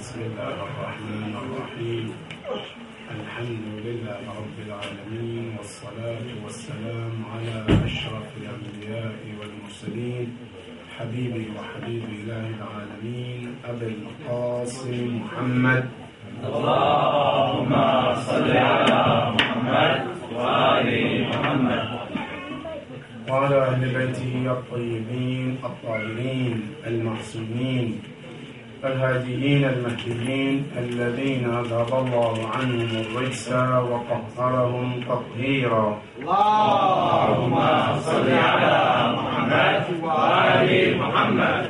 بسم الله الرحمن الرحيم الحمد لله رب العالمين والصلاة والسلام على أشرف الأنبياء والمرسلين حبيبي وحبيب إله العالمين أبي القاسم محمد اللهم صل على محمد وآل محمد وعلى أهل بيته الطيبين الطاهرين المعصومين الهاديين المهديين الذين أذهب الله عنهم الرجس وطهرهم تطهيرا. اللهم صل على محمد وآل محمد.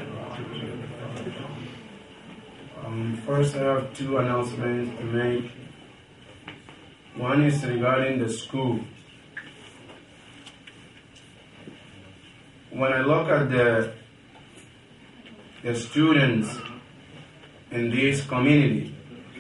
First, I have two announcements to make. One is regarding the school. When I look at the students in this community,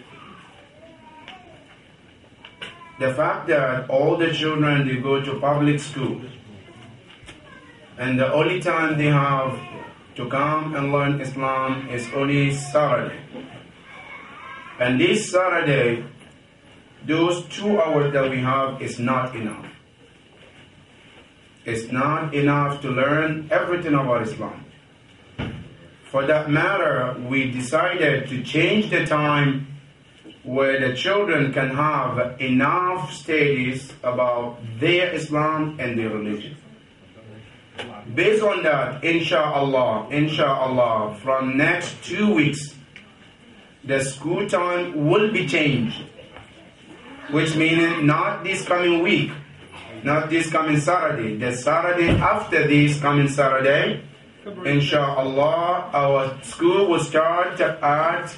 the fact that all the children, they go to public school, and the only time they have to come and learn Islam is only Saturday. And this Saturday, those 2 hours that we have is not enough. It's not enough to learn everything about Islam. For that matter, we decided to change the time where the children can have enough studies about their Islam and their religion. Based on that, inshallah, from next 2 weeks, the school time will be changed, which means not this coming week, not this coming Saturday, the Saturday after this coming Saturday, inshallah, our school will start at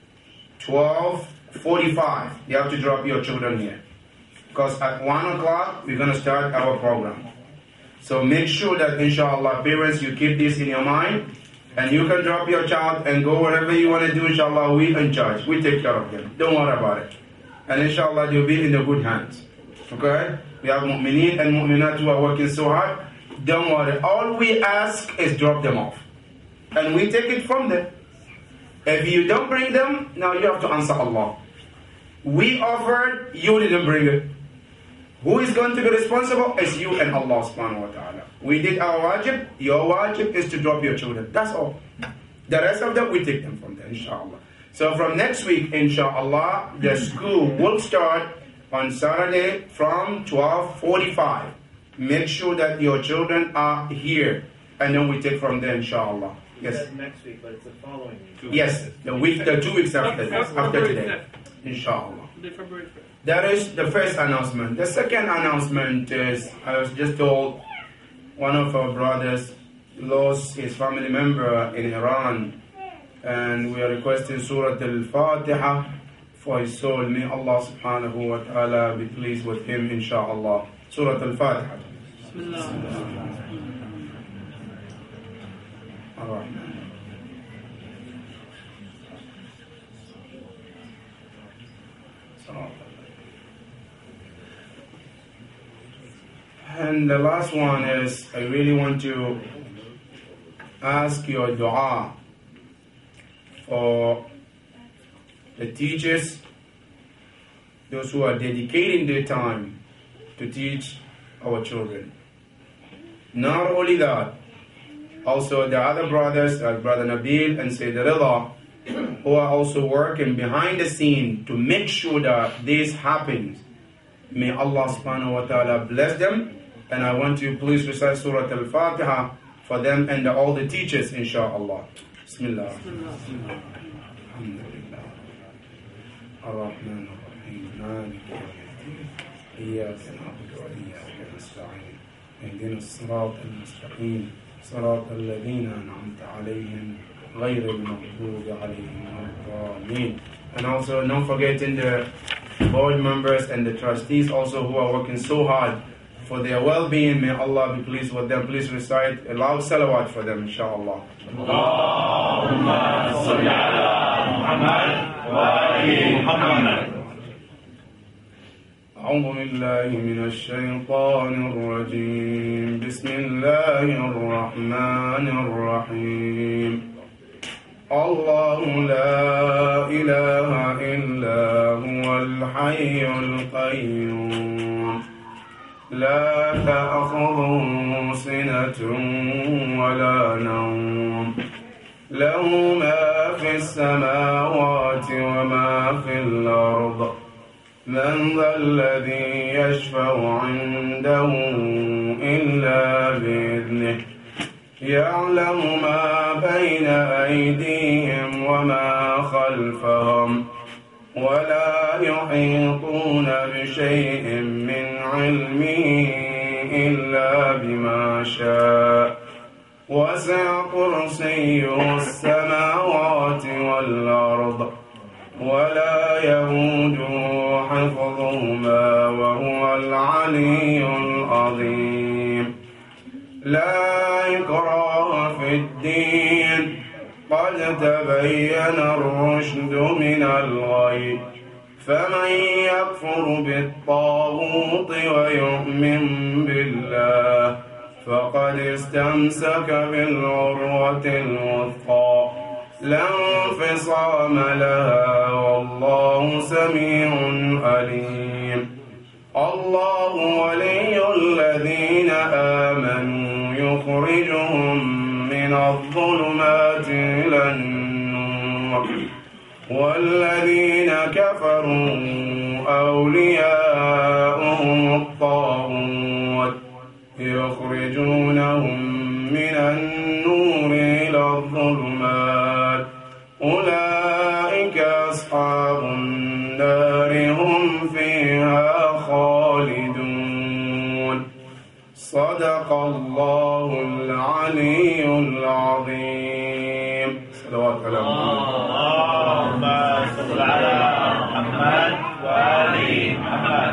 12:45. You have to drop your children here, because at 1 o'clock, we're going to start our program. So make sure that, inshallah, parents, you keep this in your mind, and you can drop your child and go wherever you want to do, inshallah. We in charge. We take care of them. Don't worry about it. And inshallah, you'll be in the good hands. Okay? We have mu'mineen and mu'minat who are working so hard. Don't worry. All we ask is drop them off. And we take it from them. If you don't bring them, now you have to answer Allah. We offered, you didn't bring it. Who is going to be responsible? It's you and Allah subhanahu wa ta'ala. We did our wajib. Your wajib is to drop your children. That's all. The rest of them, we take them from there, inshallah. So from next week, inshallah, the school will start on Saturday from 12:45. Make sure that your children are here. And then we take from there, inshallah. Yes. That's next week, but it's the following week. Yes, the 2 weeks after this, after today, inshallah. That is the first announcement. The second announcement is, I was just told one of our brothers lost his family member in Iran, and we are requesting Surah Al-Fatiha for his soul. May Allah subhanahu wa ta'ala be pleased with him, inshallah. Surah Al-Fatiha. Ar-Rahman. And the last one is, I really want to ask your dua for the teachers, those who are dedicating their time to teach our children. Not only that, also the other brothers, like Brother Nabil and Sayyid Rida, who are also working behind the scene to make sure that this happens. May Allah subhanahu wa ta'ala bless them. And I want you please recite Surah Al-Fatiha for them and all the teachers, inshaAllah. Bismillah. Alhamdulillah. Ar-Rahman Ar-Rahim. Malik yawmiddin. Iyyaka na'budu wa iyyaka nasta'in. Ihdina as-sirata al-mustaqim. Sirata alladhina an'amta alayhim. غير المغضوب عليهم ولا الضالين. And also, not forgetting the board members and the trustees also who are working so hard for their well-being. May Allah be pleased with them. Please recite a loud salawat for them, inshallah. Allahumma salli ala Muhammad wa ali Muhammad. أعوذ بالله من الشيطان الرجيم. بسم الله الرحمن الرحيم. الله لا إله إلا هو الحي القيوم لا تأخذه سنة ولا نوم له ما في السماوات وما في الأرض من ذا الذي يشفع عنده إلا بإذنه يعلم ما بين أيديهم وما خلفهم ولا يحيطون بشيء من علمه إلا بما شاء وسع كرسيه السماوات والأرض ولا يئوده حفظهما وهو العلي العظيم لا إكراه في الدين قد تبين الرشد من الغي فمن يكفر بالطاغوت ويؤمن بالله فقد استمسك بالعروة الوثقى لا انفصام لها والله سميع عليم الله ولي الذين آمنوا يخرجهم من الظلمات إلى النور والذين كفروا أولياؤهم الطاغوت يخرجونهم من النور إلى الظلمات أولئك أصحاب النار هم فيها خالدون صدق الله العلي العظيم صلوات اللهم صل على محمد وآل محمد.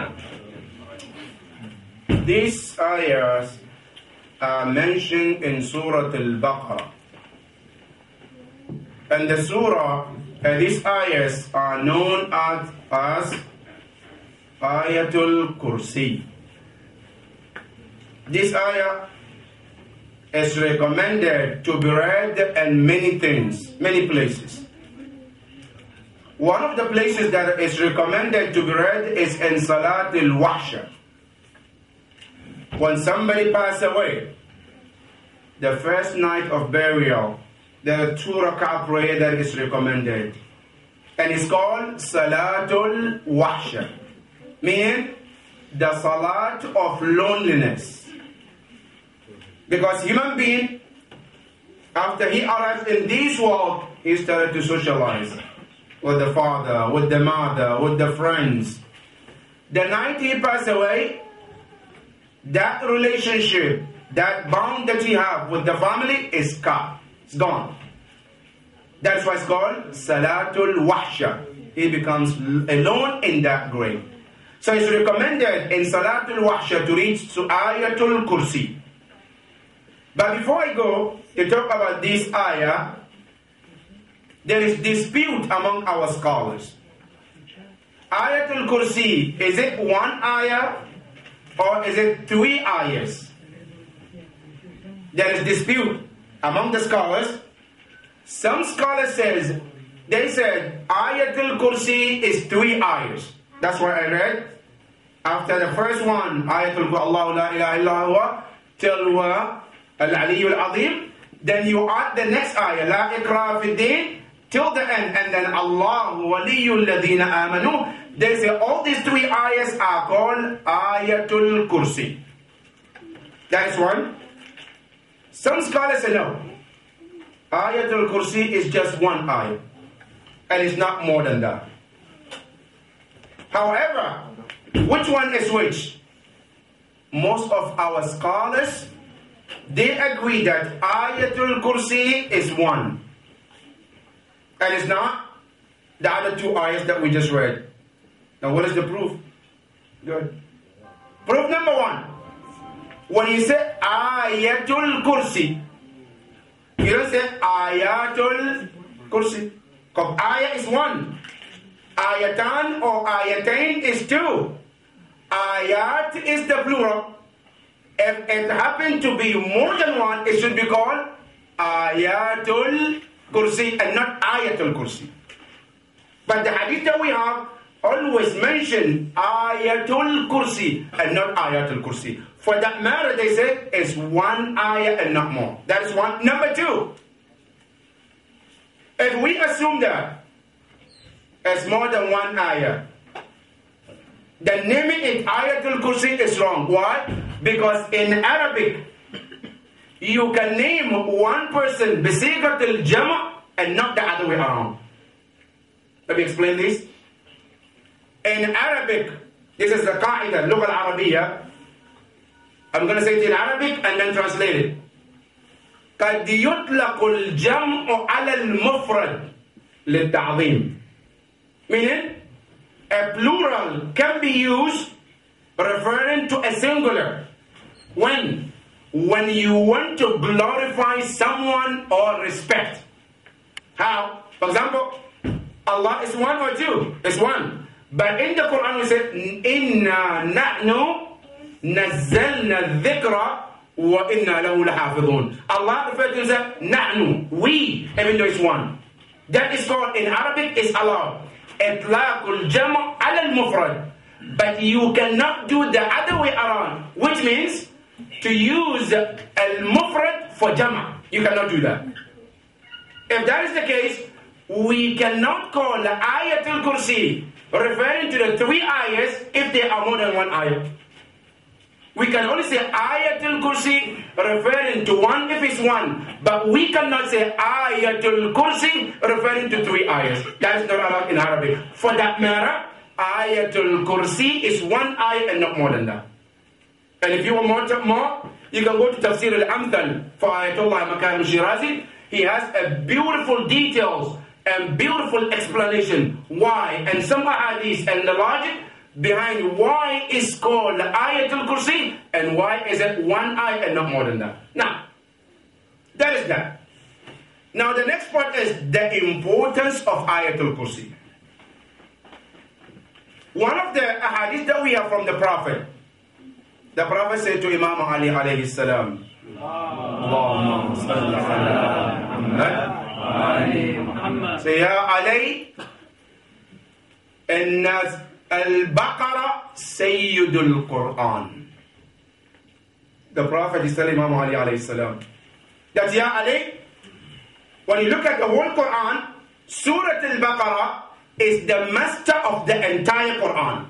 These ayahs are mentioned in Surah Al-Baqarah. And the surah, these ayahs are known as Ayatul Kursi. This ayah is recommended to be read in many things, many places. One of the places that is recommended to be read is in Salat al-Wahsha. When somebody passes away, the first night of burial, there are 2 rak'ah prayer that is recommended. And it's called Salatul Wahsha, meaning the Salat of loneliness. Because human being, after he arrives in this world, he started to socialize with the father, with the mother, with the friends. The night he passed away, that relationship, that bond that you have with the family is cut. It's gone. That's why it's called Salatul Wahsha. He becomes alone in that grave. So it's recommended in Salatul Wahsha to reach to Ayatul Kursi. But before I go to talk about this ayah, there is dispute among our scholars. Ayatul Kursi, is it 1 ayah or is it 3 ayahs? There is dispute among the scholars. Some scholars said Ayatul Kursi is 3 ayahs. That's what I read. After the first one, Ayatul Kursi, Allah la ilaha illa huwa, till al-Ali al-Azim, then you add the next ayah, La ikrah fi din, till the end, and then Allah waliyul ladina amanu. They say all these 3 ayahs are called Ayatul Kursi. That is one. Some scholars say no. Ayatul Kursi is just 1 ayah, and it's not more than that. However, which one is which? Most of our scholars, they agree that Ayatul Kursi is 1. And it's not the other 2 ayahs that we just read. Now what is the proof? Good. Proof number 1. When you say Ayatul Kursi, you don't say Ayatul Kursi. Because ayah is 1. Ayatan or ayatain is 2. Ayat is the plural. If it happened to be more than 1, it should be called Ayatul Kursi and not Ayatul Kursi. But the hadith that we have always mention Ayatul Kursi and not Ayatul Kursi. For that matter, they say it's one ayah and not more. That is one. Number two, if we assume that it's more than one ayah, then naming it Ayatul Kursi is wrong. Why? Because in Arabic, you can name one person bisigatul jama' and not the other way around. Let me explain this. In Arabic, this is the qaida, Lugha al-Arabiya. I'm going to say it in Arabic and then translate it. قد يطلق الجمع على المفرد للتعظيم. Meaning, a plural can be used referring to a singular. When you want to glorify someone or respect. How? For example, Allah is one or two? It's one. But in the Quran we say, Inna na'nu nazzalna dhikra wa inna lahu lahafidhun. Allah refers to himself, na'nu, we, even though it's one. That is called, in Arabic, is allowed. Itlaqul jam' ala al-mufrad. But you cannot do the other way around, which means to use al-mufrad for jama'. You cannot do that. If that is the case, we cannot call the Ayatul Kursi referring to the three ayahs if there are more than one ayah. We can only say Ayatul Kursi referring to one if it's one. But we cannot say Ayatul Kursi referring to three ayahs. That is not allowed in Arabic. For that matter, Ayatul Kursi is one ayah and not more than that. And if you want more, you can go to Tafsir al-Amthal for Ayatollah Makarim Shirazi. He has a beautiful details and beautiful explanation why, and some hadiths and the logic behind why it's called Ayatul Kursi and why is it one ayah and not more than that. Now, that is that. Now the next part is the importance of Ayatul Kursi. One of the hadiths that we have from the Prophet said to Imam Ali alayhi salam, Allahumma salli ala Muhammad. Say, Ya Ali, Inna al-Baqarah Sayyidul Quran. The Prophet is telling Imam Ali alayhi salam that, Ya Ali, when you look at the whole Quran, Surah al-Baqarah is the master of the entire Quran.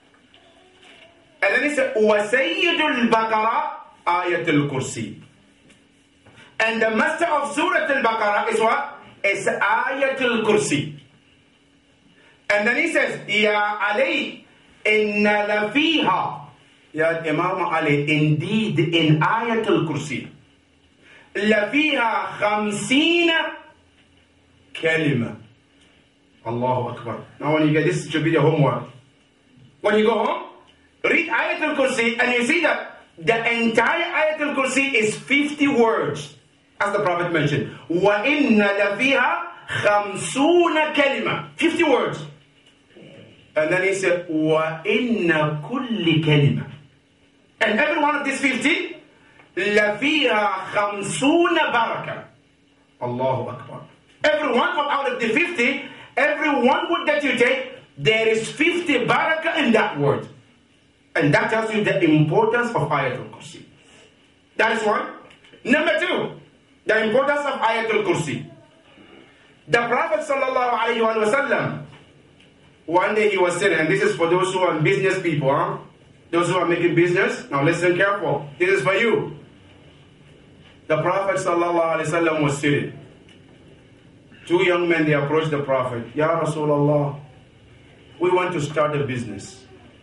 And then he said, وَسَيِّدُ الْبَقَرَةِ آيَةُ الْكُرْسِي. And the master of Surah Al-Baqarah is what? It's Ayatul Kursi. And then he says, Ya Ali, inna lafiha. Ya Imam Ali, indeed in Ayatul Kursi. Lafiha 50 kalima. Allahu Akbar. Now when you get this, it should be your homework. When you go home, read Ayatul Kursi and you see that the entire Ayatul Kursi is 50 words. As the Prophet mentioned. وَإِنَّ لَفِيهَا 50 كَلِمَةً. 50 words. And then he said, وَإِنَّ كُلِّ كَلِمَةً. And every one of these 50, لَفِيهَا 50 بَرَكَةً. Allahu Akbar. Every one out of the 50, every one word that you take, there is 50 barakah in that word. And that tells you the importance of Ayatul Kursi. That is one. Number two, the importance of Ayatul Kursi. The Prophet ﷺ, one day he was sitting, and this is for those who are business people, those who are making business. Now listen careful. This is for you. The Prophet ﷺ was sitting. Two young men, they approached the Prophet. Ya Rasulullah, we want to start a business.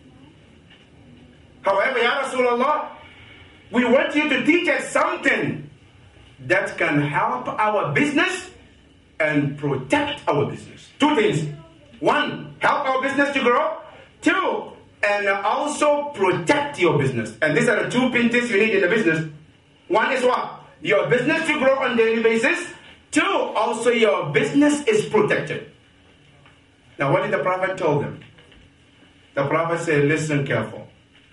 However, Ya Rasulullah, we want you to teach us something that can help our business and protect our business. Two things. One, help our business to grow. Two, and also protect your business. And these are the two things you need in the business. One is what? Your business to grow on a daily basis. Two, also your business is protected. Now what did the Prophet tell them? The Prophet said, listen careful.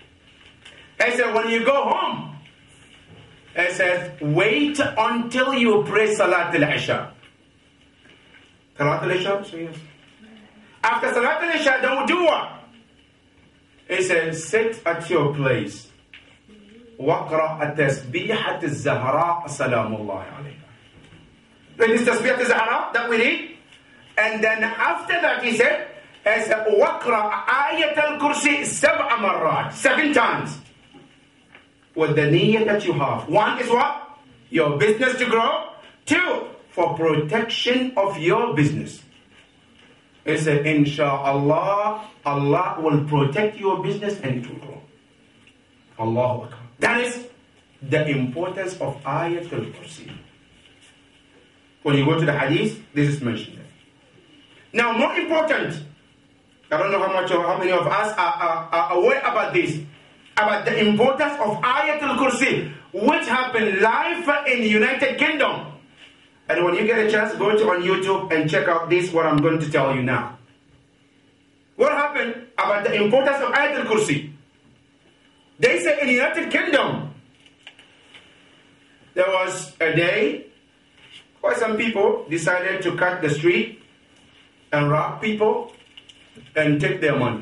He said, when you go home, he says, wait until you pray Salat al-Isha. Salat al-Isha? So yes. After Salat al-Isha, don't do what? He said, sit at your place. وَقْرَأَ التَّسْبِيحَةِ الزَّهْرَاءَ سَلَامُ اللَّهِ عَلَيْهَا. This tasbih al-Zahra that we read. And then after that he said, وَقْرَأَ آيَةَ الْكُرْسِي 7 مرات, 7 times. With the niyyah that you have. 1 is what? Your business to grow. 2, for protection of your business. He said, Insha'Allah, Allah will protect your business and it will grow. Allahu Akbar. That is the importance of Ayatul Kursi. When you go to the hadith, this is mentioned there. Now, more important, I don't know how many of us are aware about this, about the importance of Ayatul Kursi, which happened live in the United Kingdom. And when you get a chance, go on YouTube and check out this, what I'm going to tell you now. What happened about the importance of Ayatul Kursi? They say in the United Kingdom, there was a day where some people decided to cut the street and rob people and take their money.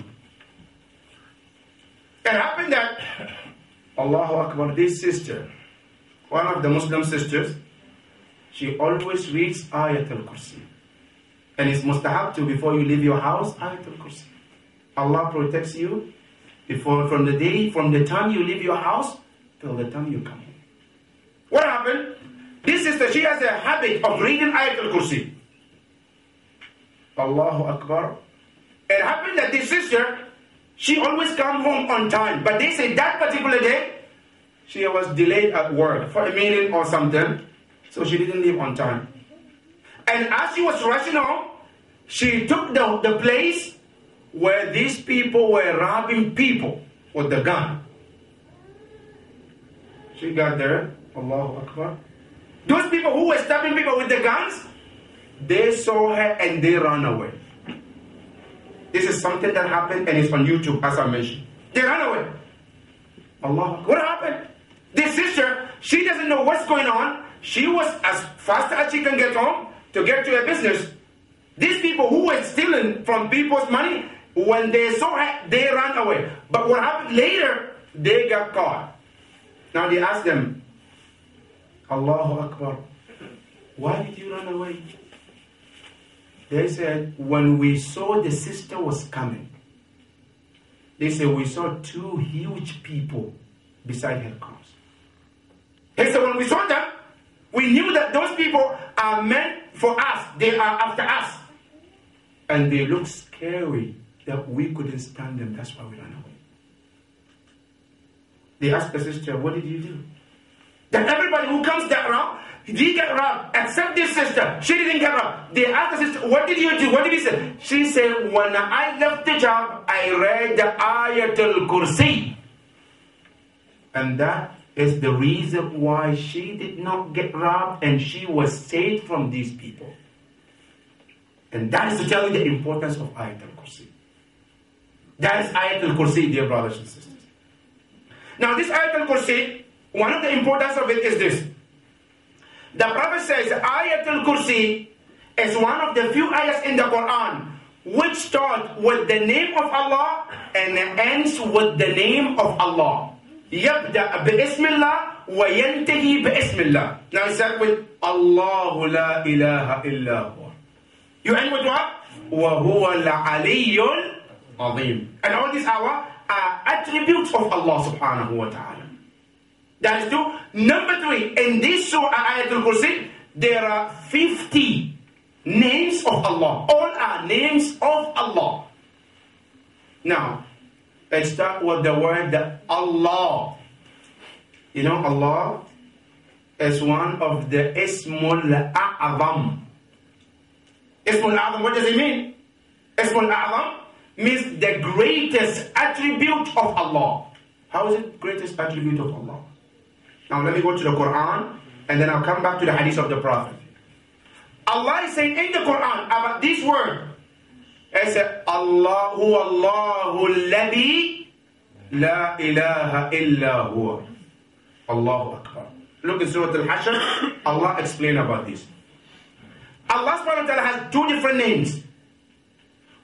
It happened that, Allahu Akbar, this sister, one of the Muslim sisters, she always reads Ayatul Kursi. And it's mustahab to, before you leave your house, Ayatul Kursi. Allah protects you from the time you leave your house till the time you come home. What happened? This sister, she has a habit of reading Ayatul Kursi. Allahu Akbar. It happened that this sister, she always come home on time. But they say that particular day, she was delayed at work for a meeting or something. So she didn't leave on time. And as she was rushing home, she took the place where these people were robbing people with the gun. She got there, Allahu Akbar. Those people who were stabbing people with the guns, they saw her and they ran away. This is something that happened and it's on YouTube, as I mentioned. They ran away. Allah, what happened? This sister, she doesn't know what's going on. She was as fast as she can get home to get to her business. These people who were stealing from people's money, when they saw her, they ran away. But what happened later, they got caught. Now they asked them, Allahu Akbar, why did you run away? They said, when we saw the sister was coming, they said, we saw 2 huge people beside her cars. They said, when we saw them, we knew that those people are meant for us. They are after us. And they looked scary that we couldn't stand them. That's why we ran away. They asked the sister, what did you do? That everybody who comes that round, he get robbed, except this sister. She didn't get robbed. They asked the sister, what did you do? What did he say? She said, when I left the job, I read the Ayatul Kursi. And that is the reason why she did not get robbed and she was saved from these people. And that is to tell you the importance of Ayatul Kursi. That is Ayatul Kursi, dear brothers and sisters. Now this Ayatul Kursi, one of the importance of it is this. The Prophet says Ayatul Kursi is one of the few ayahs in the Quran which start with the name of Allah and ends with the name of Allah. يبدأ باسم الله وينتهي باسم الله. Now it starts with الله لا إله إلا هو. You end with what? وهو العلي العظيم. And all these are attributes of Allah subhanahu wa ta'ala. That is 2. Number 3, in this surah Ayatul Kursi, there are 50 names of Allah. All are names of Allah. Now, let's start with the word Allah. You know, Allah is one of the Ismul A'zam. Ismul A'zam, what does it mean? Ismul A'zam means the greatest attribute of Allah. How is it greatest attribute of Allah? Now let me go to the Quran and then I'll come back to the hadith of the Prophet. Allah is saying in the Quran about this word. It says, Allahu Allahu alladhi la ilaha illa huwa. Allahu Akbar. Look in Surah Al-Hashr, Allah explained about this. Allah subhanahu wa ta'ala has 2 different names.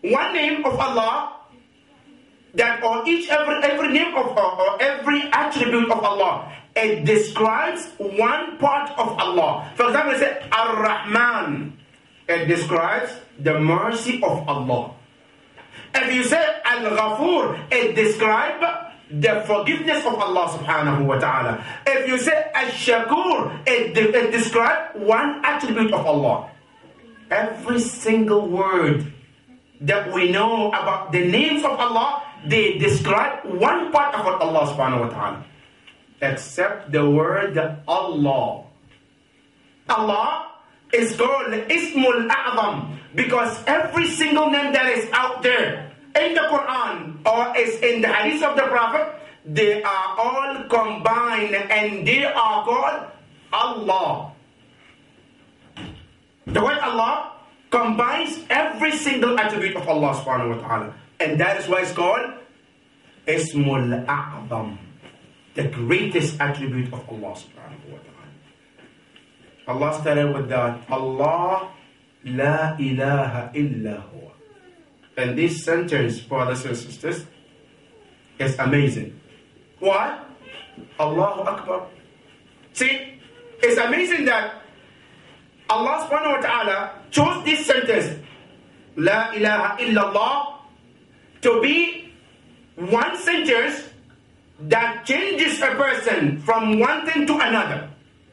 one name of Allah that, or every name of or every attribute of Allah, it describes one part of Allah. For example, it says Ar-Rahman. It describes the mercy of Allah. If you say Al-Ghafur, it describes the forgiveness of Allah subhanahu wa ta'ala. If you say Al-Shakur, it describes one attribute of Allah. Every single word that we know about the names of Allah, they describe one part of Allah subhanahu wa ta'ala. Except the word Allah. Allah is called Ismul A'zam because every single name that is out there in the Quran or is in the hadith of the Prophet, they are all combined and they are called Allah. The word Allah combines every single attribute of Allah subhanahu wa ta'ala. And that is why it's called Ismul A'zam, the greatest attribute of Allah subhanahu wa ta'ala. Allah started with that, Allah la ilaha illa huwa. And this sentence, brothers and sisters, is amazing. Why? Allahu Akbar. See, it's amazing that Allah subhanahu wa ta'ala chose this sentence, La ilaha illallah, to be one sentence that changes a person from one thing to another.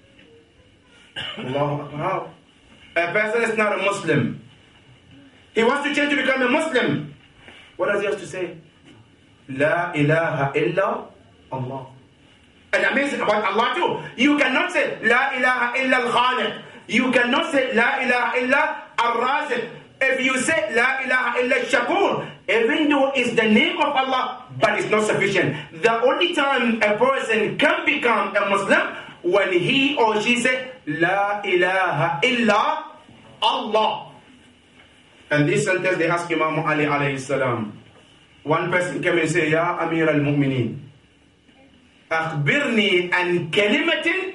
Allahu Akbar. A person is not a Muslim. He wants to change to become a Muslim. What does he have to say? La ilaha illa Allah. And amazing about Allah too. You cannot say La ilaha illa al-Khaliq. You cannot say La ilaha illa al-Raziq. If you say La ilaha illa al-Shakur, even though it's the name of Allah, but it's not sufficient. The only time a person can become a Muslim when he or she say La ilaha illa Allah. And this sentence they ask Imam Ali alayhi salam. One person came and say, Ya Amir al-Mu'mineen, أخبرني عن كلمة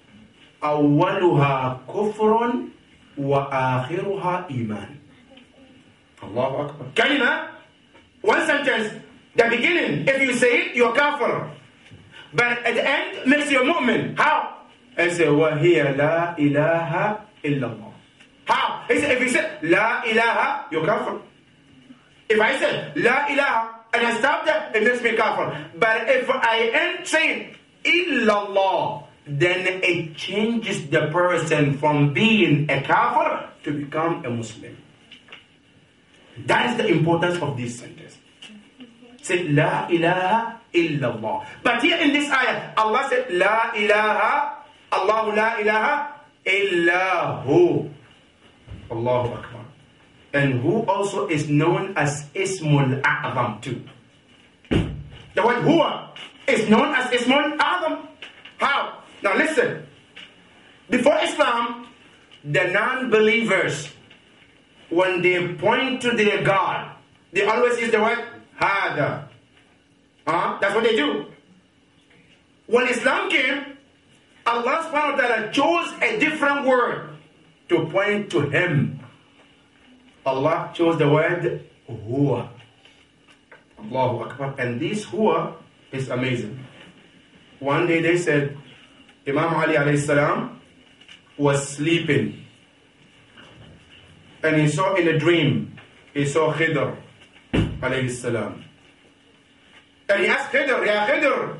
أولها كفر وآخرها إيمان. Allahu Akbar. Kalima, one sentence, the beginning, if you say it, you're kafir. But at the end, makes you a mu'min. How? I say, وَهِيَ لَا إِلَهَ إِلَّا اللَّهِ. How? He said, if you say, La ilaha, you're kafir. If I say, La ilaha, and I stop there, it makes me kafir. But if I end saying, illallah, then it changes the person from being a kafir to become a Muslim. That is the importance of this sentence. Say, La ilaha illallah. But here in this ayah, Allah said, La ilaha, Allahu la ilaha illahu. Allahu Akbar. And who also is known as Ismul A'zam too. The word huwa is known as Ismul A'zam. How? Now listen. Before Islam, the non-believers, when they point to their God, they always use the word Hada. That's what they do. When Islam came, Allah subhanahu wa ta'ala chose a different word to point to Him. Allah chose the word Huwa. Allahu Akbar. And this Huwa is amazing. One day they said, Imam Ali alayhi salam was sleeping. And he saw in a dream, he saw Khidr alayhi salam. And he asked Khidr, Ya Khidr,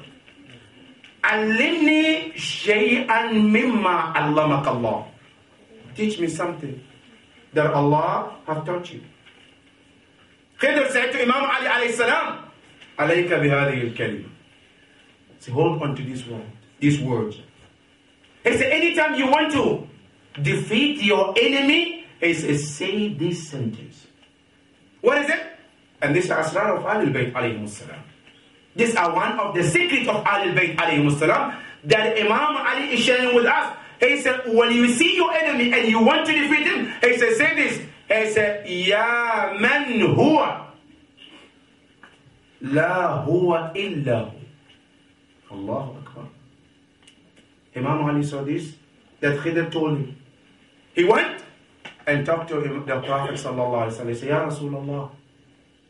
Allimni shay'an mimma allamak Allah. Teach me something that Allah have taught you. Khidr said to Imam Ali alayhi salam, Alayka bihadihi al-kalima. Say, hold on to this word, these words. He said, anytime you want to defeat your enemy, he says, say this sentence. What is it? And this is Asrar of Ahlul Bayt alayhi salam. These are one of the secrets of Ahlul Bayt alayhi salam that Imam Ali is sharing with us. He said, when you see your enemy and you want to defeat him, he said, say this. He said, Ya man huwa, la huwa illa hu. Allahu Akbar. Imam Ali saw this, that Khidr told him. He went and talked to him, the Prophet sallallahu alaihi wasallam. He said, Ya Rasulullah,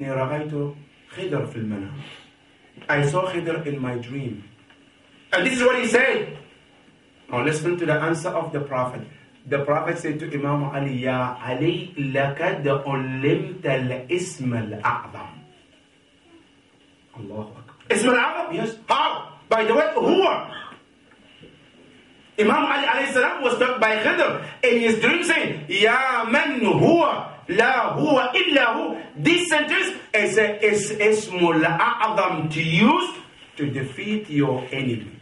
رأيت خضر في المنام. I saw Khidr in my dream. And this is what he said. Now listen to the answer of the Prophet. The Prophet said to Imam Ali, Ya Ali, لَكَدْ عُلِّمْتَ الْإِسْمَ الْأَعْظَمِ. Allahu Akbar. Ism al-Azam? Yes. How? By the way, huwa. Imam Ali alayhi salam was taught by Khidr in his dream saying, Ya man huwa, la huwa illa hu. This sentence is ismul a'zam to use to defeat your enemy.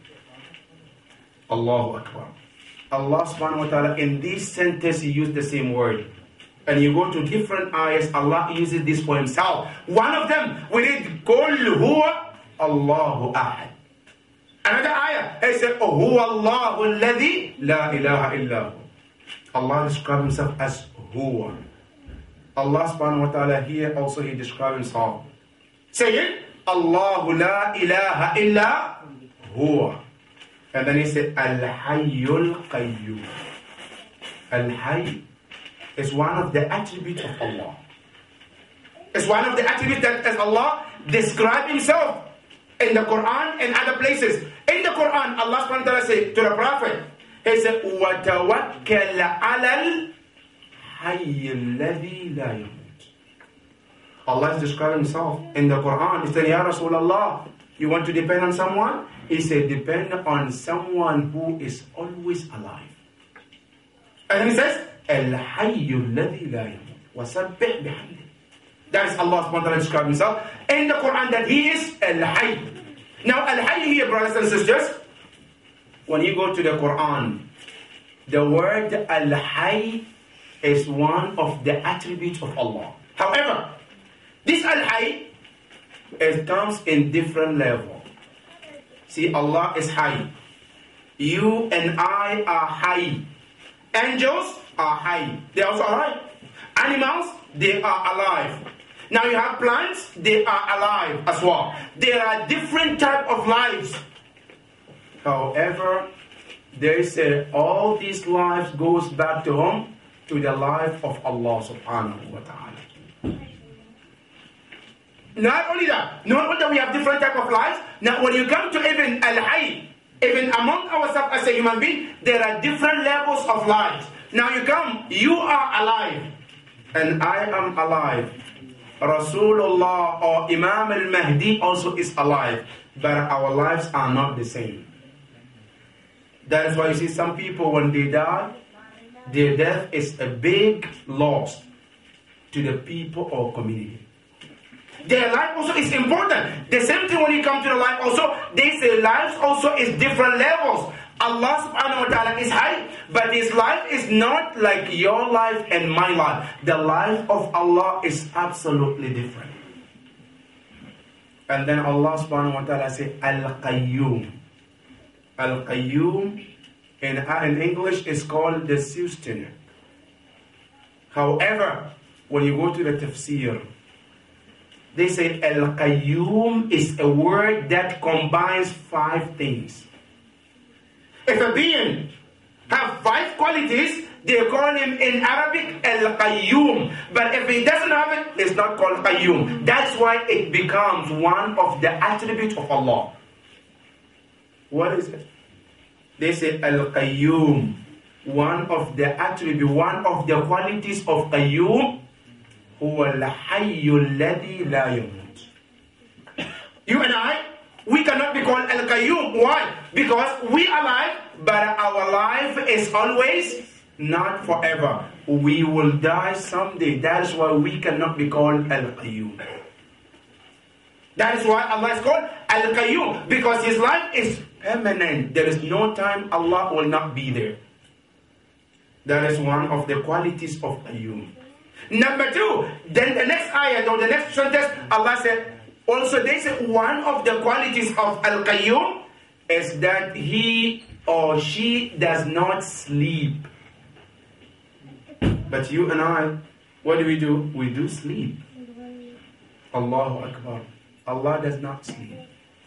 Allahu Akbar. Allah subhanahu wa ta'ala in this sentence he used the same word. And you go to different ayahs, Allah uses this for himself. One of them, we read, Qul huwa Allahu ahad. Another ayah, he said, Huwa Allahu alladhi la ilaha illa hu. Allah describes himself as Huwa. Allah subhanahu wa ta'ala here also he describes himself. Say it, Allahu la ilaha illa huwa. And then he said, Al-Hayyul Qayyum. Al-Hayy is one of the attributes of Allah. It's one of the attributes that as Allah described himself in the Quran and other places. In the Quran, Allah subhanahu wa ta'ala said to the Prophet, he said, وَتَوَكَّلْ عَلَى الْحَيِّ الَّذِي لَا يَمُوتُ. Allah is describing himself in the Quran. He said, Ya Rasulullah, you want to depend on someone? He said, depend on someone who is always alive. And then he says, الْحَيُّ الَّذِي لَا يَمُوتُ وَسَبِّحْ بِحَمْدِهِ. That is Allah subhanahu wa ta'ala describing himself in the Quran that he is Al-Hayy. Now Al-Hayy here, brothers and sisters, when you go to the Quran, the word Al-Hayy is one of the attributes of Allah. However, this Al-Hayy, it comes in different levels. See, Allah is Hayy. You and I are Hayy. Angels are Hayy. They are also alive. Animals, they are alive. Now you have plants, they are alive as well. There are different types of lives. However, they say all these lives goes back to whom? To the life of Allah subhanahu wa ta'ala. Not only that, not only that we have different types of lives, now when you come to even Al-Hayy, even among ourselves as a human being, there are different levels of lives. Now you are alive, and I am alive. Rasulullah or Imam al-Mahdi also is alive, but our lives are not the same. That is why you see some people when they die, their death is a big loss to the people or community. Their life also is important. The same thing when you come to the life also, they say lives also is different levels. Allah subhanahu wa ta'ala is high, but his life is not like your life and my life. The life of Allah is absolutely different. And then Allah subhanahu wa ta'ala say Al-Qayyum. Al-Qayyum in English is called the sustainer. However, when you go to the tafsir, they say Al-Qayyum is a word that combines 5 things. If a being have 5 qualities, they call him in Arabic Al-Qayyum. But if he doesn't have it, it's not called Qayyum. That's why it becomes one of the attributes of Allah. What is it? They say Al-Qayyum. One of the attributes, one of the qualities of Qayyum, huwa al-Hayyu alladhi la yamut. You and I, we cannot be called Al-Qayyum. Why? Because we are alive, but our life is always not forever. We will die someday. That is why we cannot be called Al-Qayyum. That is why Allah is called Al-Qayyum, because his life is permanent. There is no time Allah will not be there. That is one of the qualities of Qayyum. Number 2, then the next ayah or the next sentence, Allah said, also they say one of the qualities of Al-Qayyum is that he or she does not sleep. But you and I, what do? We do sleep. Allahu Akbar. Allah does not sleep.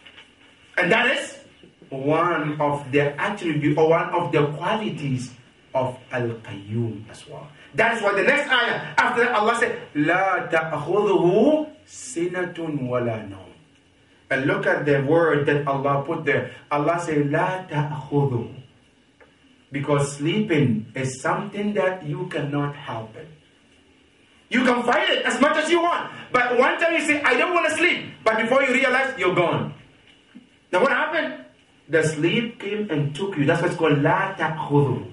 And that is one of the attributes or one of the qualities of Al-Qayyum as well. That is why the next ayah, after that Allah said, لا تأخذه سنة ولا نوم. And look at the word that Allah put there. Allah said, لا تأخذه. Because sleeping is something that you cannot help it. You can fight it as much as you want. But one time you say, I don't want to sleep. But before you realize, you're gone. Now what happened? The sleep came and took you. That's what's called لا تأخذه.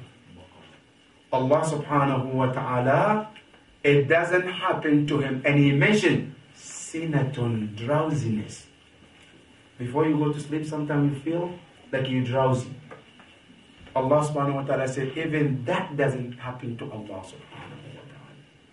Allah subhanahu wa ta'ala, it doesn't happen to him. And he mentioned sinatun, drowsiness. Before you go to sleep, sometimes you feel like you're drowsy. Allah subhanahu wa ta'ala said, even that doesn't happen to Allah subhanahu wa ta'ala.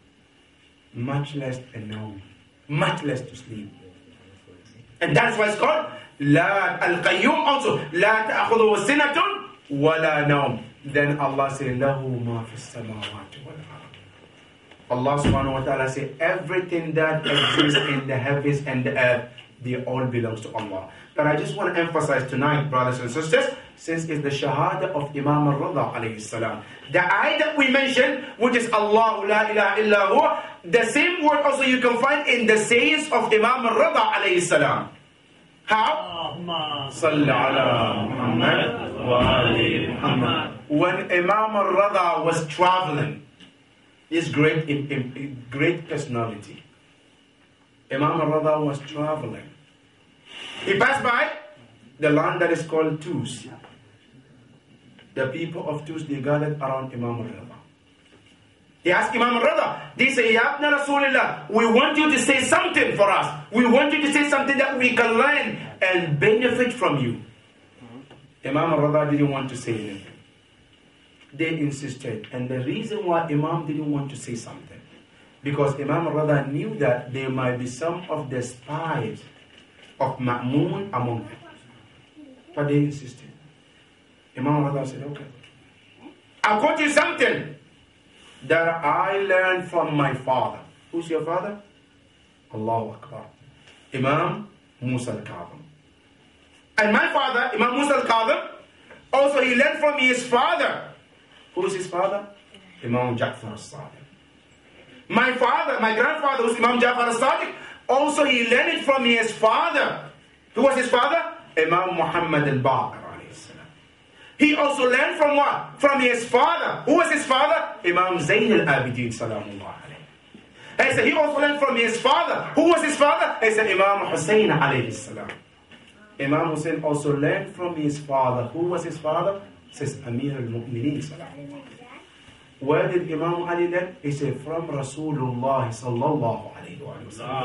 Much less a nawm, much less to sleep. And that's why it's called La Al-Qayyum also. La ta'khudhuhu sinatun wa la nawm. Then Allah said, Lahu ma fi samawati wal ard. Allah subhanahu wa ta'ala said, everything that exists in the heavens and the earth, they all belongs to Allah. But I just want to emphasize tonight, brothers and sisters, since it's the shahada of Imam al-Rida alayhi salam. The ayah that we mentioned, which is Allahu la ilaha illa huwa, the same word also you can find in the sayings of Imam al-Rida alayhi salam. How? Salli ala Muhammad wa ali Muhammad. When Imam al-Rida was traveling, this great personality, Imam al-Rida was traveling. He passed by the land that is called Tus. The people of Tus, they gathered around Imam al-Rida. They asked Imam al-Rida, they say, Ya Ibn Rasulullah, we want you to say something for us. We want you to say something that we can learn and benefit from you. Imam al-Rida didn't want to say anything. They insisted. And the reason why Imam didn't want to say something, because Imam al-Rida knew that there might be some of the spies of Ma'mun among them. But they insisted. Imam al-Rida said, okay, I'll quote you something that I learned from my father. Who's your father? Allahu Akbar. Imam Musa al-Kadhim. And my father, Imam Musa al-Kadhim, also he learned from his father. Who's his father? Imam Ja'far al-Sadiq. My father, my grandfather, who's Imam Ja'far al-Sadiq, also he learned it from his father. Who was his father? Imam Muhammad al-Baqir. He also learned from what? From his father. Who was his father? Imam Zayn al-Abidin salamullah alayhi. He said he also learned from his father. Who was his father? He said Imam Hussein alayhi salam. Imam Hussein also learned from his father. Who was his father? He says Amir al-Mu'mineen salamullah. Where did Imam Ali learn? He said from Rasulullah sallallahu alayhi wa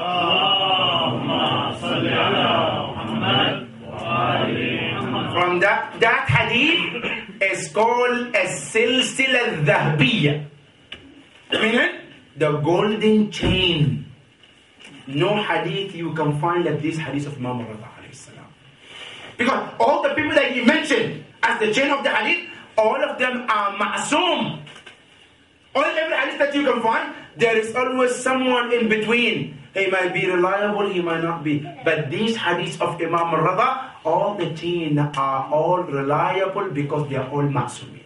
sallam. From that hadith is called a silsila al-dhahabiyya, meaning the golden chain. No hadith you can find like this hadith of Imam al-Rida alayhi salam. Because all the people that he mentioned as the chain of the hadith, all of them are ma'soom. Every hadith that you can find, there is always someone in between. He might be reliable, he might not be. But these hadiths of Imam al-Rida, all the chain are all reliable because they are all ma'soomeen.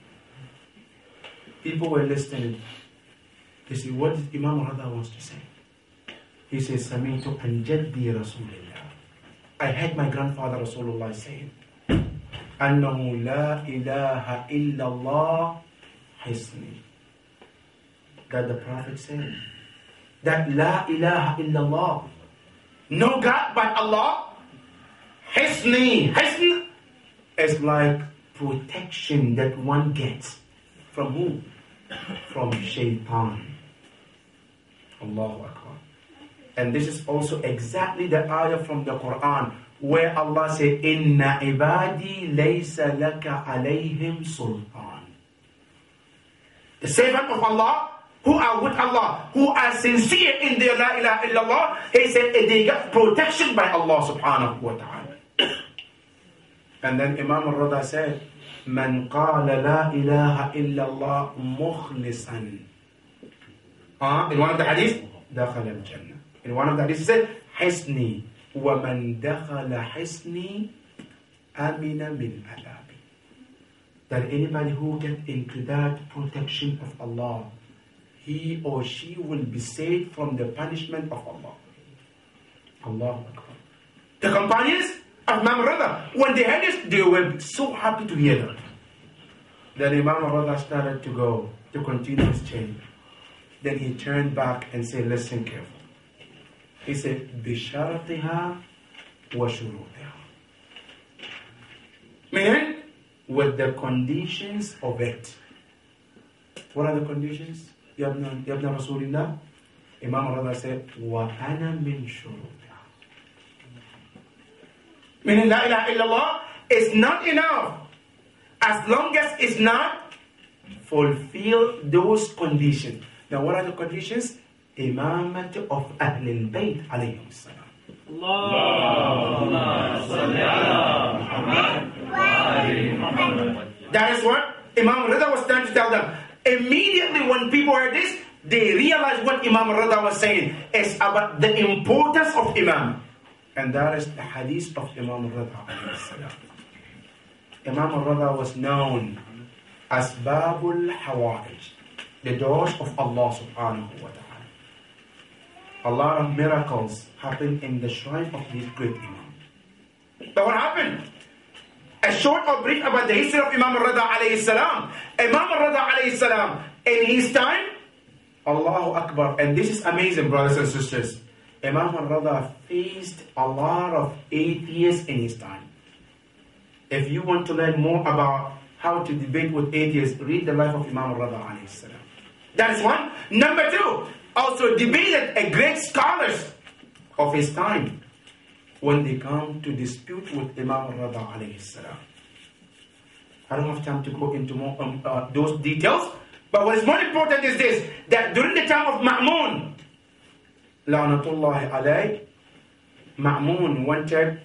People were listening. They say, what does Imam al-Rida wants to say? He says, Sami'tu an jaddi Rasulullah. I heard my grandfather Rasulullah saying, Annahu la ilaha illallah hisni. That the Prophet said, that la ilaha illallah, no God but Allah, hisni. Hisni is like protection that one gets. From who? From shaitan. Allahu Akbar. And this is also exactly the ayah from the Quran where Allah said, Inna ibadi laysa laka alayhim sultan. The servant of Allah who are with Allah, who are sincere in their la ilaha illallah, he said they got protection by Allah subhanahu wa ta'ala. And then Imam al-Rida said, Man qala la ilaha illallah mukhlisan. In one of the hadith, dakhala al-jannah. In one of the hadith he said, Hisni, wa man dakhala hisni amina min adabi. that anybody who gets into that protection of Allah, he or she will be saved from the punishment of Allah. Allahu Akbar. The companions of Imam Rida, when they heard this, they were so happy to hear that. Then Imam Rida started to go, to continue his journey. Then he turned back and said, listen carefully. He said, بِشَرَطِهَا وَشُرُوطِهَا. Meaning, with the conditions of it. What are the conditions? Yabna Rasulullah? Imam Rida said, وَأَنَا مِن شُرُوطِهَا. Meaning, La ilaha illallah is not enough as long as it's not fulfill those conditions. Now, what are the conditions? Imamat of Ahlul Bayt alayhim salam. That is what Imam Rida was trying to tell them. Immediately when people heard this, they realized what Imam Rida was saying is about the importance of Imam. And that is the hadith of Imam Rida alayhi salam. Imam Rida was known as Babul Hawa'ij, the doors of Allah subhanahu wa ta'ala. A lot of miracles happen in the shrine of this great Imam. But what happened? A short or brief about the history of Imam Rida alayhi salam. Imam Rida alayhi salam, in his time, Allahu Akbar, and this is amazing, brothers and sisters. Imam Rida faced a lot of atheists in his time. If you want to learn more about how to debate with atheists, read the life of Imam Rida alayhi salam. That is one. Number two, also debated a great scholars of his time when they come to dispute with Imam Rida alayhi salam. I don't have time to go into more those details, but what is more important is this, that during the time of Ma'mun, La'natullahi alayhi, Ma'mun wanted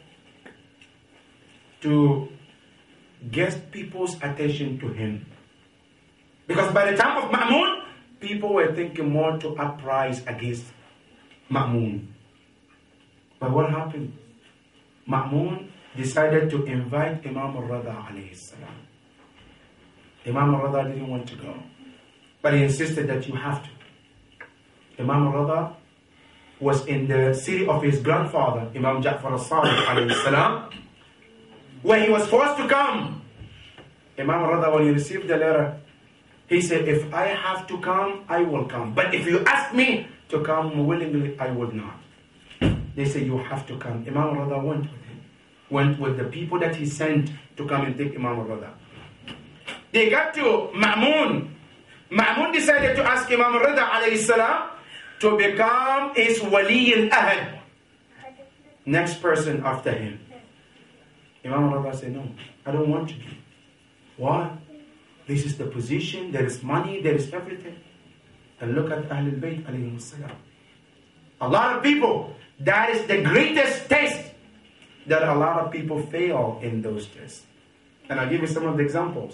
to get people's attention to him. Because by the time of Ma'mun, people were thinking more to uprise against Ma'mun. But what happened? Ma'mun decided to invite Imam Rida alayhi salam. Imam Rida didn't want to go, but he insisted that you have to. Imam Rida was in the city of his grandfather, Imam Ja'far al-Sadiq alayhi salam, when he was forced to come. Imam Rida, when he received the letter, he said, if I have to come, I will come. But if you ask me to come willingly, I will not. They said, you have to come. Imam Rida went with him. Went with the people that he sent to come and take Imam Rida. They got to Ma'mun. Ma'mun decided to ask Imam Rida alayhi salam to become his Wali al-Ahad. Next person after him. Imam Rida said, no, I don't want to be. Why? This is the position, there is money, there is everything. And look at Ahlul Bayt alayhim salam. A lot of people, that is the greatest test, that a lot of people fail in those tests. And I'll give you some of the examples.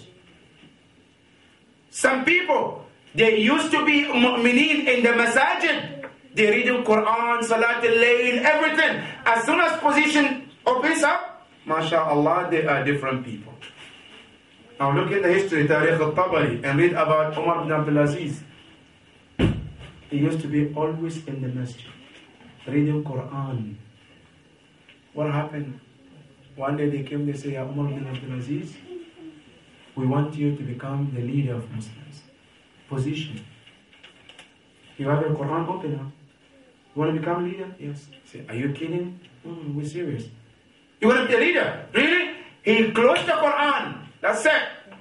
Some people, they used to be mu'mineen in the masajid. They read the Quran, Salat al-Layl, everything. As soon as position opens up, MashaAllah, they are different people. Now look at the history, Tariq al-Tabari, and read about Umar ibn Abdul Aziz. He used to be always in the masjid, reading Quran. What happened? One day they came, they say, Ya Umar ibn Abdul Aziz, we want you to become the leader of Muslims. Position. You have the Quran open now. You want to become leader? Yes. Say, are you kidding? We're serious. You want to be a leader? Really? He closed the Quran. That's it.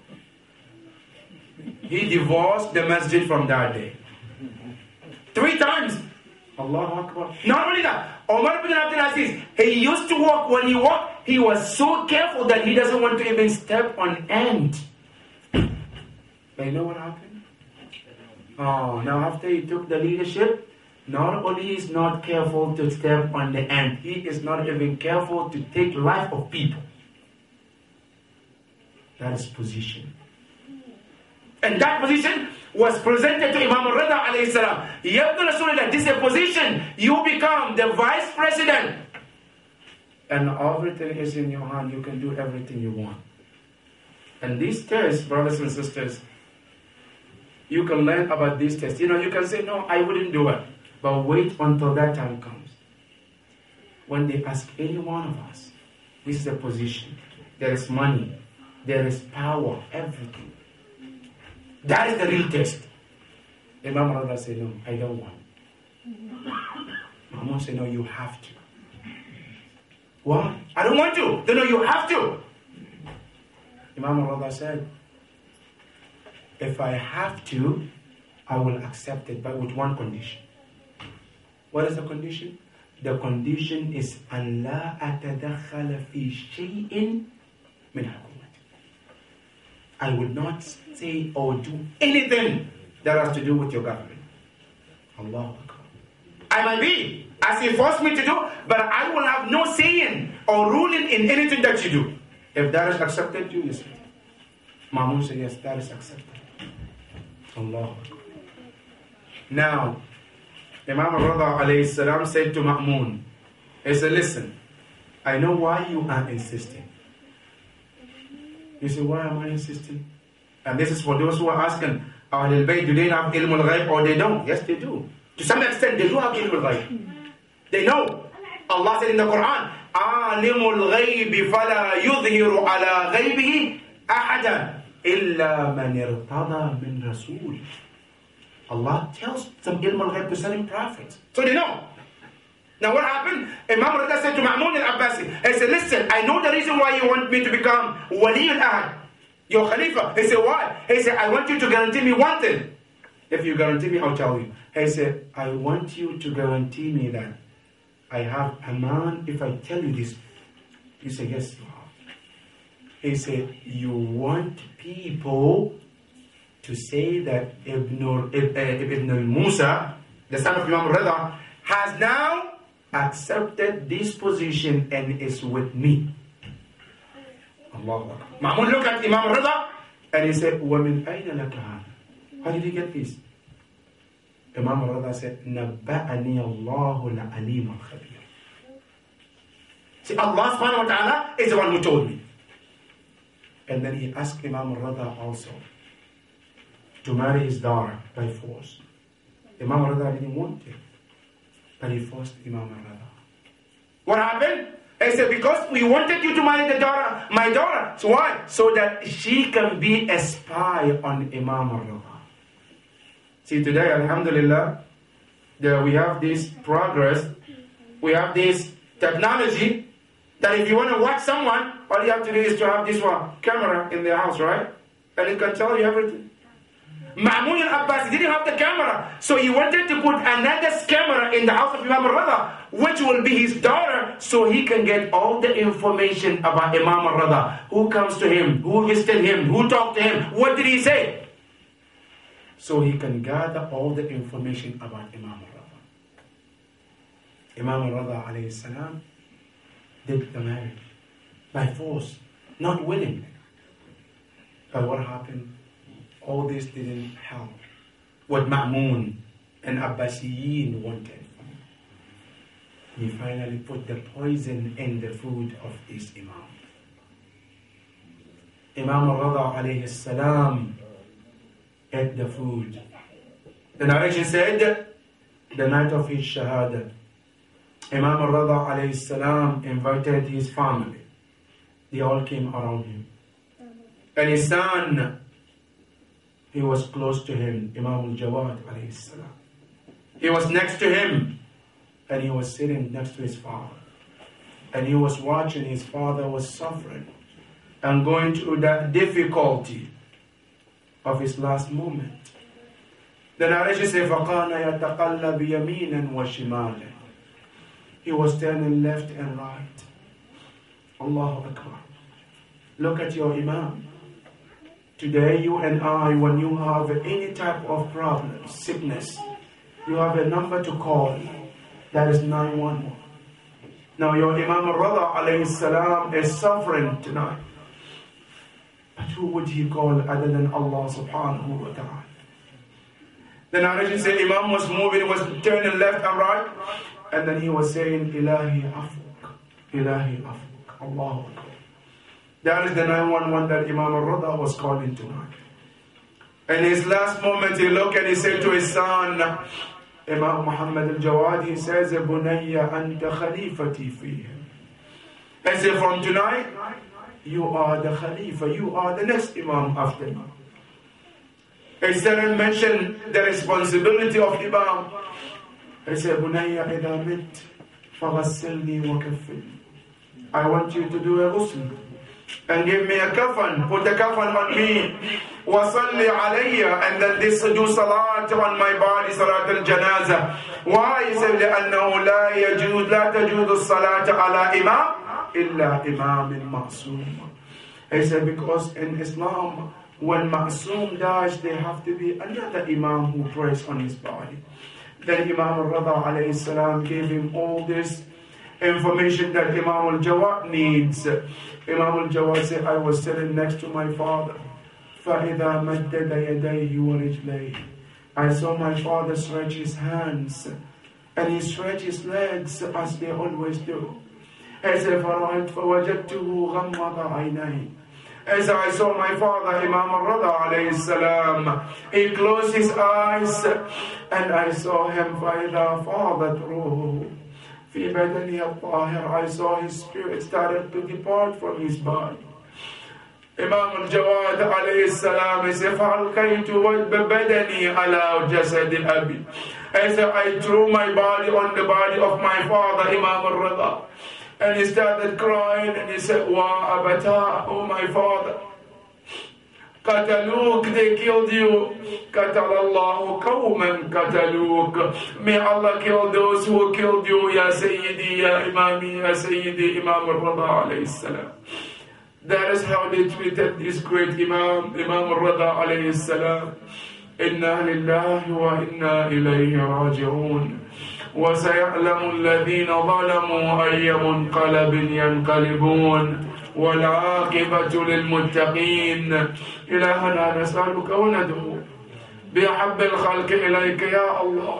He divorced the masjid from that day. 3 times. Allahu Akbar. Not only that, Umar ibn Abdul Aziz, he used to walk. When he walked, he was so careful that he doesn't want to even step on ant. But you know what happened? Oh, now after he took the leadership, not only is not careful to step on the ant, he is not even careful to take life of people. That is position. And that position was presented to Imam Rida alayhi salam. Yabna Rasulullah, this is a position. You become the vice president. And everything is in your hand. You can do everything you want. And these tests, brothers and sisters, you can learn about these tests. You can say, no, I wouldn't do it. But wait until that time comes. When they ask any one of us, this is a position, there is money, there is power, everything. That is the real test. Imam Rada said, no, I don't want. Imam said, no, you have to. Why? I don't want to. No, you have to. Imam Rada said, if I have to, I will accept it, but with one condition. What is the condition? The condition is أن لا أتدخل في شيء من حكومتي. I will not say or do anything that has to do with your government. Allahu Akbar. I might be, as he forced me to do, but I will have no saying or ruling in anything that you do. If that is accepted, you listen. Mahmoud said, yes, that is accepted. Allahu Akbar. Now, Imam Rada alayhi salam said to Ma'mun, he said, listen, I know why you are insisting. You say, why am I insisting? And this is for those who are asking, Ahlul Bayt, do they have ilm al-ghayb or they don't? Yes, they do. To some extent, they do have ilm al-ghayb. They know. Allah said in the Quran, عَالِمُ الْغَيْبِ فَلَا يُظْهِرُ عَلَى غَيْبِهِ أَحَدًا إِلَّا مَنِ ارْتَضَى مِنْ رَسُولٍ. Allah tells some ilm al-ghayb to certain prophets. So they know. Now what happened? Imam Rada said to Ma'mun al-Abbasi, he said, listen, I know the reason why you want me to become Wali al-Ahad, your Khalifa. He said, why? He said, I want you to guarantee me one thing. If you guarantee me, I'll tell you. He said, I want you to guarantee me that I have a man. If I tell you this, you say, yes, you have. He said, you want people to say that Ibn al-Musa, the son of Imam Rada, has now accepted this position and is with me. Allahu Akbar. Ma'mun looked at Imam Rada and he said, وَمِنْ أَيْنَ لَكَ هَذَا? How did he get this? Imam Rada said, نَبَّأَنِي اللَّهُ الْعَلِيمُ الْخَبِيرُ. See, Allah subhanahu wa ta'ala is the one who told me. And then he asked Imam Rada also to marry his daughter by force. Imam Rada didn't want it, but he forced Imam Rada. What happened? He said, because we wanted you to marry my daughter. So why? So that she can be a spy on Imam Rada. See, today, alhamdulillah, we have this progress, we have this technology, that if you want to watch someone, all you have to do is to have this camera in their house, right? And it can tell you everything. Ma'mun al-Abbasi didn't have the camera, so he wanted to put another camera in the house of Imam Rada, which will be his daughter, so he can get all the information about Imam Rada. Who comes to him, who visited him, who talked to him, what did he say? So he can gather all the information about Imam Rada. Imam Rada alayhi salam did the marriage by force, not willingly. But what happened? All this didn't help what Ma'mun and Abbasiyin wanted. He finally put the poison in the food of this Imam. Imam Rada alayhi salam ate the food. The narration said, the night of his shahada, Imam Rada alayhi salam invited his family. They all came around him. And his son, he was close to him, Imam al-Jawad alayhi salam. He was next to him, and he was sitting next to his father. And he was watching his father was suffering and going through that difficulty of his last moment. The narration says, فَقَانَ يَتَقَلَّبْ يَمِينًا وَشِمَالًا. He was turning left and right. Allahu Akbar. Look at your Imam. Today, you and I, when you have any type of problem, sickness, you have a number to call. That is 911. Now, your Imam Rada alayhi salam is suffering tonight. But who would he call other than Allah subhanahu wa ta'ala? The narration said Imam was moving, was turning left and right, and then he was saying, Ilahi afuk, Ilahi afuk, Allahu Akbar. That is the 911 that Imam al-Rida was calling tonight. In his last moment, he looked and he said to his son, Imam Muhammad al-Jawad, he says, Bunayya anta khalifati fihim. He said, from tonight, you are the Khalifa, you are the next Imam after me. He said and mentioned the responsibility of Imam. He said, Bunayya idha mit, faghassilni wa kaffilni. I want you to do a ghusl and give me a kafan, put a kafan on me, wasalli alayya, and then this do salat on my body, salat al-janazah. Why? He said, لأنه لا تجوز الصلاة على إمام إلا إمام معصوم. He said, because in Islam, when Ma'soom dies, there have to be another Imam who prays on his body. Then Imam al-Rida alayhi salam gave him all this information that Imam al-Jawad needs. Imam al-Jawad said, I was sitting next to my father. فَإِذَا مَدَّدَ يَدَيْهِ وَرِجْلَيْهِ. I saw my father stretch his hands and he stretched his legs as they always do. As if فَوَجَدْتُهُ غَمَّضَ عَيْنَيْهِ. As I saw my father, Imam al-Rida alayhi salam, he closed his eyes and I saw him فَإِذَا فَاضَتْ رُوحُهُ فِي بَدَنِهِ الطَّاهِرِ. I saw his spirit started to depart from his body. Imam al-Jawad alayhi salam, he said, فَأَلْقَيْتُ بَبَدَنِي عَلَى جَسَدِ أَبِي. As I threw my body on the body of my father, Imam al-Rida. And he started crying and he said, Wa abata, oh my father, Qataluk, they killed you. Qatalallahu qawman qataluk. May Allah kill those who killed you, Ya Sayyidi, Ya Imami, Ya Sayyidi, Imam al-Rida alayhi salam. That is how they treated this great Imam, Imam al-Rida alayhi salam. Inna lillahi wa inna ilayhi raji'un. وسيعلم الذين ظلموا أي منقلب ينقلبون والعاقبة للمتقين. إلهنا نسألك وندعو بأحب الخلق إليك يا الله،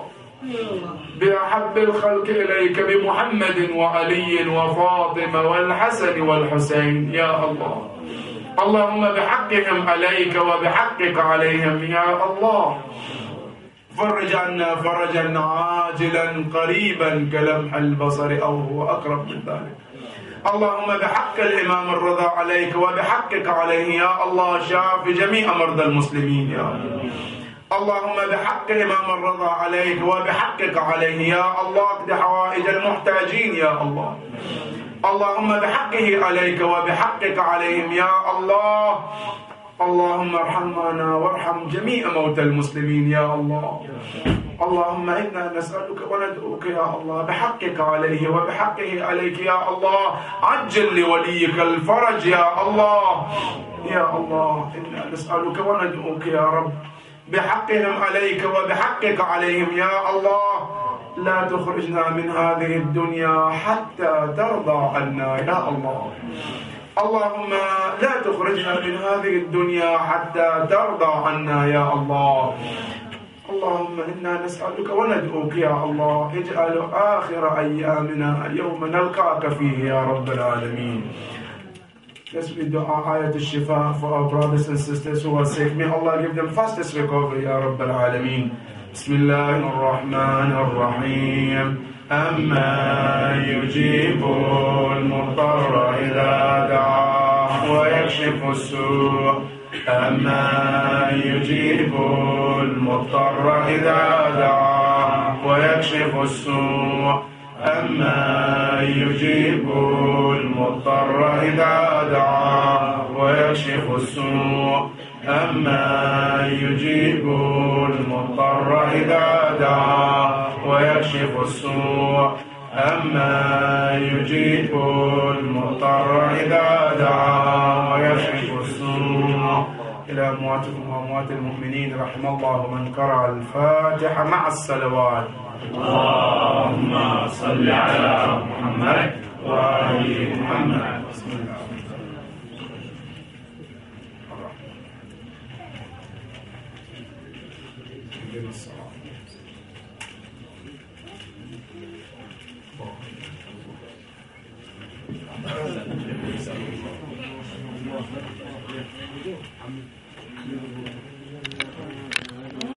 بأحب الخلق إليك بمحمد وعلي وفاطمة والحسن والحسين يا الله. اللهم بحقهم عليك وبحقك عليهم يا الله. فرج عنا فرجا عاجلا قريبا كلمح البصر أو هو أقرب من ذلك. اللهم بحق الإمام الرضا عليك وبحقك عليه يا الله شاف جميع مرضى المسلمين يا الله. اللهم بحق الإمام الرضا عليك وبحقك عليه يا الله اقض حوائج المحتاجين يا الله. اللهم بحقه عليك وبحقك عليهم يا الله. اللهم ارحمنا وارحم جميع موتى المسلمين يا الله. اللهم إنا نسألك وندعوك يا الله بحقك عليه وبحقه عليك يا الله. عجل لوليك الفرج يا الله. يا الله إنا نسألك وندعوك يا رب بحقهم عليك وبحقك عليهم يا الله. لا تخرجنا من هذه الدنيا حتى ترضى عنا يا الله. اللهم لا تخرجنا من هذه الدنيا حتى ترضى عنا يا الله. اللهم إنا نسألك وندعوك يا الله اجعل آخر أيامنا يوم نلقاك فيه يا رب العالمين. Let's read dua ayat al-shifa for our brothers and sisters who are sick. May Allah give them fastest recovery ya Rabb al-Alameen. Bismillahir Rahmanir Rahim. أَمَّا يُجِيبُ الْمُضْطَرَّ إِذَا دَعَاهُ وَيَكْشِفُ السُّوءَ. أَمَّا يُجِيبُ الْمُضْطَرَّ إِذَا دَعَاهُ وَيَكْشِفُ السُّوءَ. أَمَّا يُجِيبُ الْمُضْطَرَّ إِذَا دَعَاهُ وَيَكْشِفُ السُّوءَ. أَمَّا يُجِيبُ الْمُضْطَرَّ إِذَا دَعَاهُ وَيَكْشِفُ السُّوءَ. أَمَّا يُجِيبُ الْمُضْطَرَّ إِذَا دَعَاهُ وَيَكْشِفُ السُّوءَ. إلى أمواتكم وأموات المؤمنين رحم الله من قرأ الفاتحة مع الصلوات. اللهم صل على محمد وآل محمد. بسم الله. Yeah.